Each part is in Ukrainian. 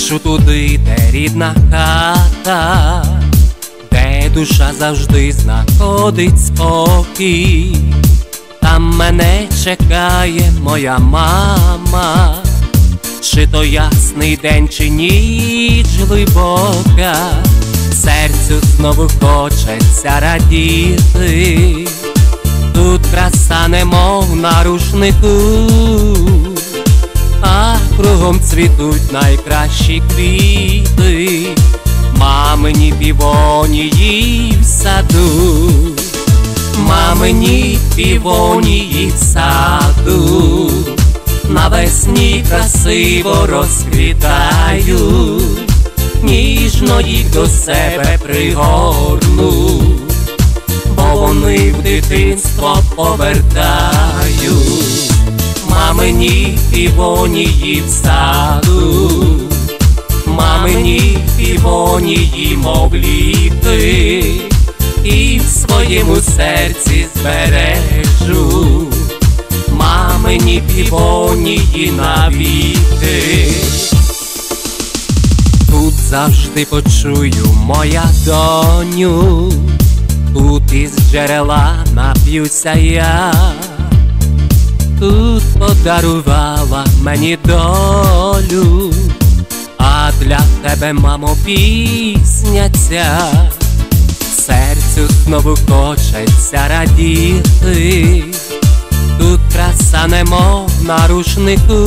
Спішу туди, де рідна хата, де душа завжди знаходить спокій. Там мене чекає моя мама, чи то ясний день, чи ніч глибока. Серцю знову хочеться радіти, тут краса немов на рушнику, а кругом цвітуть найкращі квіти, мамині півонії в саду, мамині півонії в саду, навесні красиво розквітаю, ніжно їх до себе пригорну, бо вони в дитинство повертаю. Мамині півонії в саду, мамині півонії, мов літи, і в своєму серці збережу, мамині півонії навіки. Тут завжди почую, моя доню, тут із джерела нап'юся я, тут подарувала мені долю, а для тебе, мамо, пісня ця. Серцю знову хочеться радіти, тут краса немов на рушнику,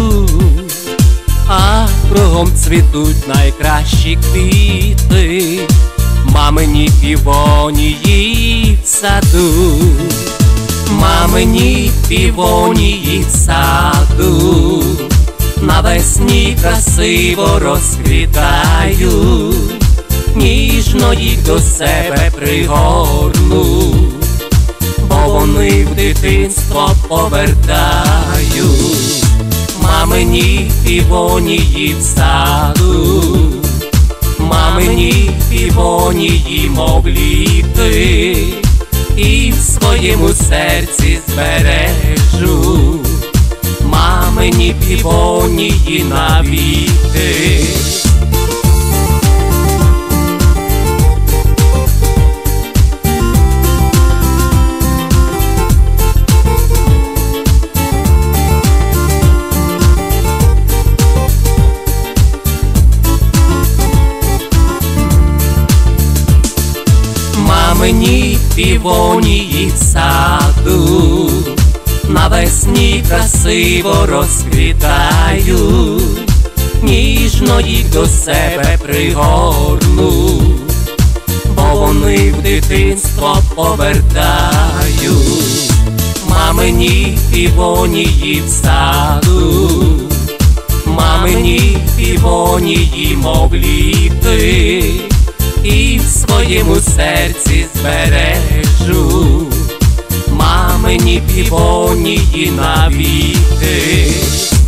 а кругом цвітуть найкращі квіти, мамині півонії в саду, мамині півонії в саду, навесні красиво розквітаю, ніжно їх до себе пригорну, бо вони в дитинство повертаю. Мамині півонії в саду, мамині півонії, мов літи, і в своєму серці збережу, мамині півонії навіки. Мамині півонії в саду, навесні красиво розквітаю, ніжно їх до себе пригорну, бо вони в дитинство повертаю. Мамині півонії в саду, мамині півонії, мов літи, і в своєму серці збережу, мамині півонії навіки.